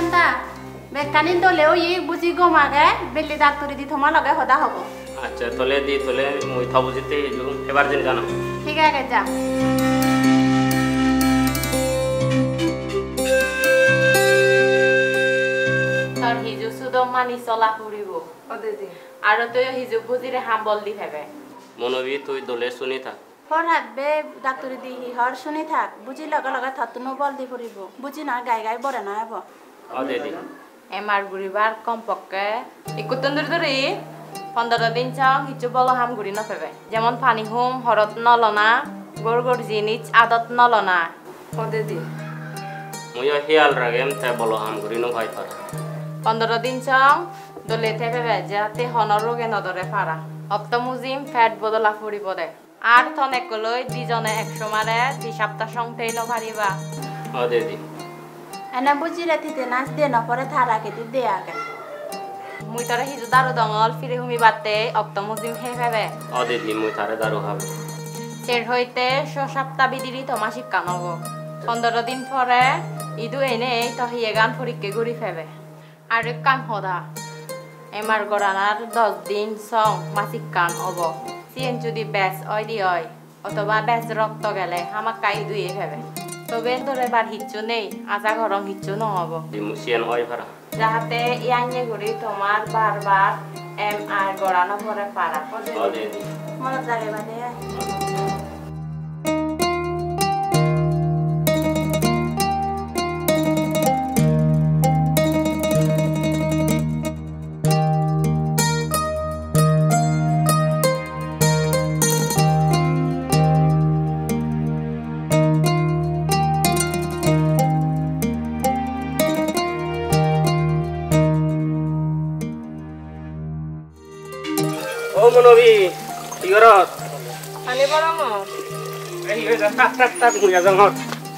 তা বেকানি দলেও ই বুঝি গমাগে বেলি ডাক্তারি দি থমা লগে হদা হব আচ্ছা তলে দি তলে মই থাবুজিতে এবার দিন জানা ঠিক আছে যা তোর হিজু সুদম মানি চলা ফুরিব আর তুই হিজু বুঝিরে হাম্বল দি ফেবে মনবি তুই দলে শুনি থাক হর হাতবে ডাক্তারি দি হর শুনি থাক বুঝি লগে লগে থতনো বল দি ফুরিব বুঝি না গাই গাই বরে না হব দিদি এমার গুড়িবার কমপক্ষে 21 ধরে 15 দিন চাও কিছু বলো হাম গুড়ি না ফেবে যেমন পানি হুম হরত নলনা গোর গোর জিনিস আদত নলনা দিদি মই হিয়াল রাগেম তে বলো হাম গুড়ি ন ভাই পারা 15 দিন চাও দলে থেবে যাতে হনর রোগে নদরে পারা অপ্তমুজিম ফ্যাট বদলা ফুরিব দে আর তনে কলই দুজনে 100 মারে 2 সপ্তাহ সংতেই ন পারিবা দিদি এনা বুঝি রাতিতে নাচ দে না পরে থারা কেটে দে আগে মুই তারে হিজু দারু দঙ্গল ফিরে হুমি বাতে অক্তমুজিম হে ফেবে দিদি মুই তারে দারু খাবে চের হইতে 6 সপ্তাহ বিদিরি তোমাসিক কানব 15 দিন পরে ইদু এনে তহিয়ে গান ফরিককে ঘুরি ফেবে আর কান হদা এমার গরানার 10 দিন সং মাসিক কান হব সিএন যদি ব্যাস ওই দি হয় অথবা ব্যাস রক্ত গেলে আমাক কাই দুইয়ে ফেবে তবে তোরে বার হিচ্ছু নেই আজা গরম হিচ্ছু নহব সিএন ওই ভাড়া যাহাতে ইয়াnye ঘুরি তোমার বারবার আর গড়ানো পরে পারা দিদি মনে জাগে বাদে মনবি কি করত পানি বরম এই হই যা টাক টাক টাক মুয়া জঙ্গত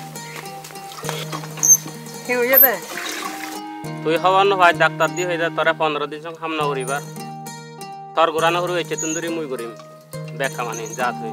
কি হইছে দে তুই হওয়ার ন ভাই ডাক্তার দি হই যা তোরা 15 দিন সং হাম না করিবার তোর গোরানা হরু হইছে তুন্দুরি মুই করিম ব্যাখ্যা মানে যা তুই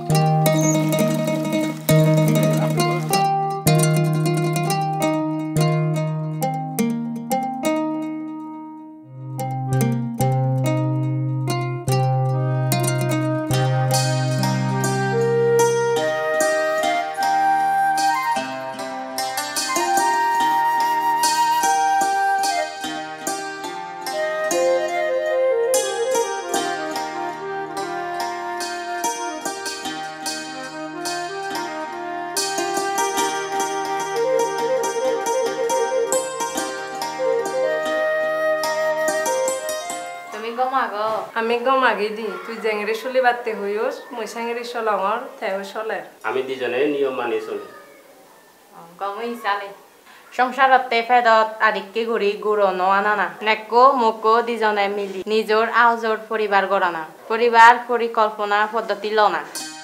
আমি গমাগি দি তুই জেঙ্গরি চলি বাতে হইস মই সাঙ্গরি চলঙর তেও চলে আমি দুজনে নিয়ম মানি চলি গমই চালে সংসারতে ফেদত আদিককে ঘুরি গুড়ো নোয়ানা না নেকো মোকো দুজনে মিলি নিজর আওজোর পরিবার গড়ানা পরিবার পরিকল্পনা পদ্ধতি লনা